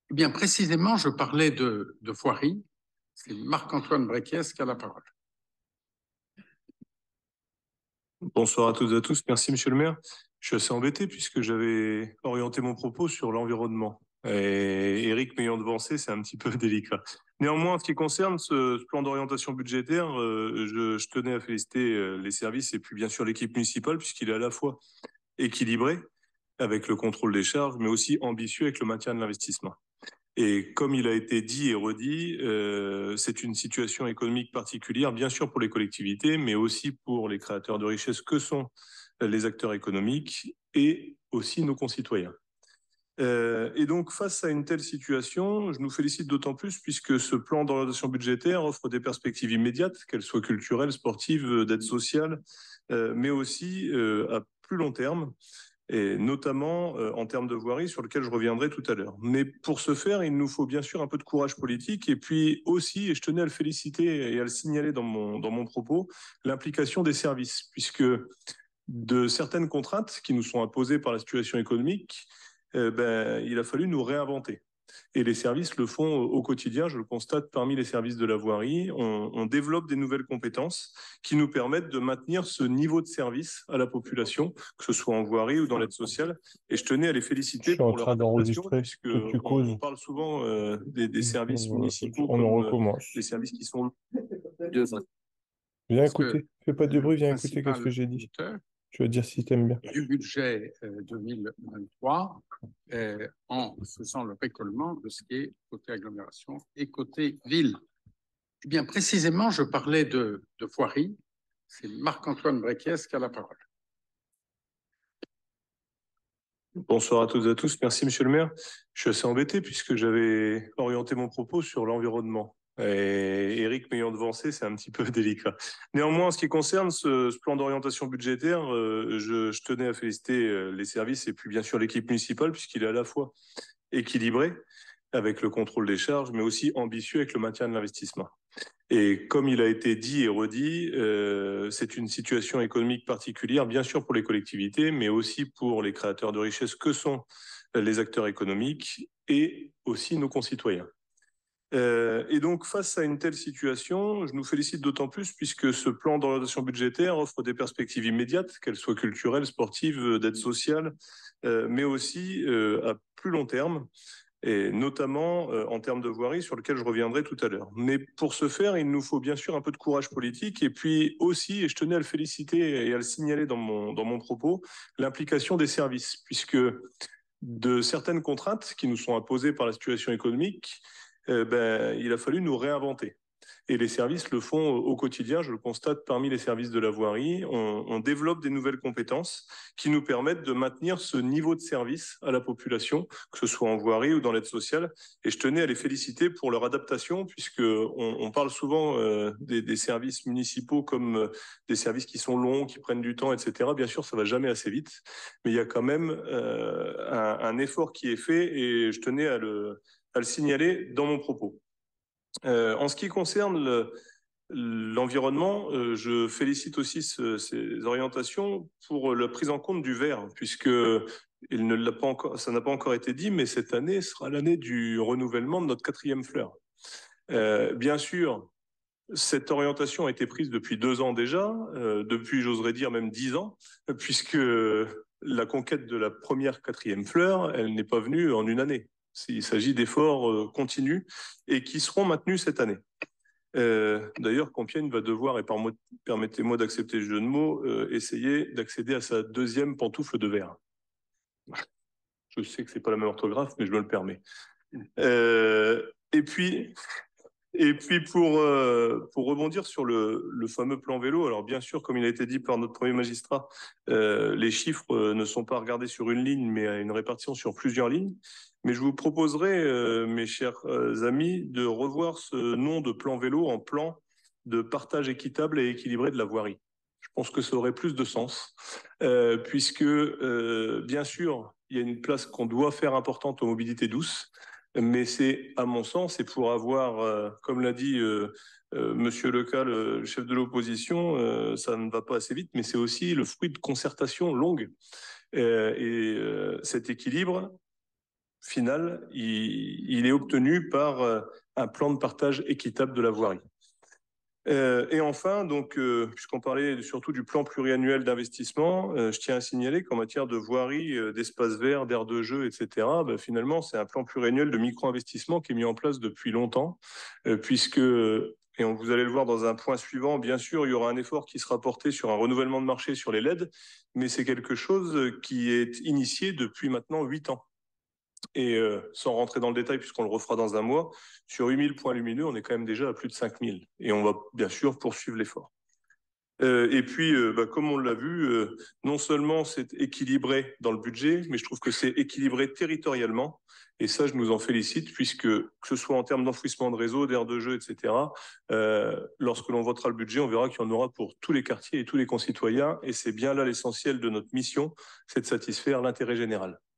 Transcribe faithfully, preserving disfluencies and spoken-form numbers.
Eh bien, précisément, je parlais de, de voirie. C'est Marc-Antoine Brequiès qui a la parole. Bonsoir à toutes et à tous. Merci, monsieur le maire. Je suis assez embêté puisque j'avais orienté mon propos sur l'environnement. Et Eric m'ayant devancé, c'est un petit peu délicat. Néanmoins, en ce qui concerne ce, ce plan d'orientation budgétaire, euh, je, je tenais à féliciter euh, les services et puis bien sûr l'équipe municipale puisqu'il est à la fois équilibré avec le contrôle des charges, mais aussi ambitieux avec le maintien de l'investissement. Et comme il a été dit et redit, euh, c'est une situation économique particulière, bien sûr pour les collectivités, mais aussi pour les créateurs de richesses que sont les acteurs économiques et aussi nos concitoyens. Euh, et donc, face à une telle situation, je nous félicite d'autant plus puisque ce plan d'orientation budgétaire offre des perspectives immédiates, qu'elles soient culturelles, sportives, d'aide sociale, euh, mais aussi euh, à plus long terme, et notamment euh, en termes de voirie, sur lequel je reviendrai tout à l'heure. Mais pour ce faire, il nous faut bien sûr un peu de courage politique, et puis aussi, et je tenais à le féliciter et à le signaler dans mon, dans mon propos, l'implication des services, puisque de certaines contraintes qui nous sont imposées par la situation économique, euh, ben, il a fallu nous réinventer. Et les services le font au quotidien, je le constate parmi les services de la voirie. On, on développe des nouvelles compétences qui nous permettent de maintenir ce niveau de service à la population, que ce soit en voirie ou dans l'aide sociale. Et je tenais à les Je féliciter suis en pour leur train adaptation, d'enregistrer. puisque Toi, tu on, causes. on parle souvent euh, des, des services Euh, municipaux On en comme euh, des recommence. services qui sont... Viens Parce que écouter. Fais pas de le bruit, viens écouter qu'est-ce que principal j'ai dit. auteur Tu vas dire si t'aimes bien. du budget euh, deux mille vingt-trois, euh, en faisant le récollement de ce qui est côté agglomération et côté ville. Eh bien, précisément, je parlais de, de voirie. C'est Marc-Antoine Brequiès qui a la parole. Bonsoir à toutes et à tous. Merci, monsieur le maire. Je suis assez embêté puisque j'avais orienté mon propos sur l'environnement. Et Eric m'ayant devancé, c'est un petit peu délicat. Néanmoins, en ce qui concerne ce, ce plan d'orientation budgétaire, euh, je, je tenais à féliciter euh, les services et puis bien sûr l'équipe municipale puisqu'il est à la fois équilibré avec le contrôle des charges, mais aussi ambitieux avec le maintien de l'investissement. Et comme il a été dit et redit, euh, c'est une situation économique particulière, bien sûr pour les collectivités, mais aussi pour les créateurs de richesses que sont les acteurs économiques et aussi nos concitoyens. Euh, et donc, face à une telle situation, je nous félicite d'autant plus puisque ce plan d'orientation budgétaire offre des perspectives immédiates, qu'elles soient culturelles, sportives, d'aide sociale, euh, mais aussi euh, à plus long terme, et notamment euh, en termes de voirie, sur lequel je reviendrai tout à l'heure. Mais pour ce faire, il nous faut bien sûr un peu de courage politique, et puis aussi, et je tenais à le féliciter et à le signaler dans mon, dans mon propos, l'implication des services, puisque de certaines contraintes qui nous sont imposées par la situation économique, euh, ben, il a fallu nous réinventer. Et les services le font au quotidien, je le constate parmi les services de la voirie. On, on développe des nouvelles compétences qui nous permettent de maintenir ce niveau de service à la population, que ce soit en voirie ou dans l'aide sociale. Et je tenais à les féliciter pour leur adaptation, puisque on, on parle souvent euh, des, des services municipaux comme euh, des services qui sont longs, qui prennent du temps, et cetera. Bien sûr, ça va jamais assez vite, mais il y a quand même euh, un, un effort qui est fait, et je tenais à le, à le signaler dans mon propos. Euh, en ce qui concerne le, l'environnement, euh, je félicite aussi ce, ces orientations pour la prise en compte du verre, puisque il ne l'a pas encore, ça n'a pas encore été dit, mais cette année sera l'année du renouvellement de notre quatrième fleur. Euh, bien sûr, cette orientation a été prise depuis deux ans déjà, euh, depuis, j'oserais dire, même dix ans, puisque la conquête de la première quatrième fleur, elle n'est pas venue en une année. Il s'agit d'efforts euh, continus et qui seront maintenus cette année. Euh, D'ailleurs, Compiègne va devoir, et par moi, permettez-moi d'accepter le jeu de mots, euh, essayer d'accéder à sa deuxième pantoufle de verre. Je sais que c'est pas la même orthographe, mais je me le permets. Euh, et puis, et puis pour, euh, pour rebondir sur le, le fameux plan vélo, alors bien sûr, comme il a été dit par notre premier magistrat, euh, les chiffres euh, ne sont pas regardés sur une ligne, mais à une répartition sur plusieurs lignes. Mais je vous proposerai, euh, mes chers euh, amis, de revoir ce nom de plan vélo en plan de partage équitable et équilibré de la voirie. Je pense que ça aurait plus de sens, euh, puisque, euh, bien sûr, il y a une place qu'on doit faire importante aux mobilités douces, mais c'est, à mon sens, et pour avoir, euh, comme l'a dit euh, euh, Monsieur Leca, le, le chef de l'opposition, euh, ça ne va pas assez vite, mais c'est aussi le fruit de concertations longues. Euh, et euh, cet équilibre, final, il, il est obtenu par euh, un plan de partage équitable de la voirie. Euh, et enfin, donc, euh, puisqu'on parlait surtout du plan pluriannuel d'investissement, euh, je tiens à signaler qu'en matière de voirie, euh, d'espaces verts, d'aires de jeu, et cetera, bah, finalement, c'est un plan pluriannuel de micro-investissement qui est mis en place depuis longtemps, euh, puisque, et on, vous allez le voir dans un point suivant, bien sûr, il y aura un effort qui sera porté sur un renouvellement de marché sur les L E D, mais c'est quelque chose qui est initié depuis maintenant huit ans. Et euh, sans rentrer dans le détail, puisqu'on le refera dans un mois, sur huit mille points lumineux, on est quand même déjà à plus de cinq mille. Et on va bien sûr poursuivre l'effort. Euh, et puis, euh, bah, comme on l'a vu, euh, non seulement c'est équilibré dans le budget, mais je trouve que c'est équilibré territorialement. Et ça, je nous en félicite, puisque que ce soit en termes d'enfouissement de réseau, d'aires de jeu, et cetera, euh, lorsque l'on votera le budget, on verra qu'il y en aura pour tous les quartiers et tous les concitoyens. Et c'est bien là l'essentiel de notre mission, c'est de satisfaire l'intérêt général.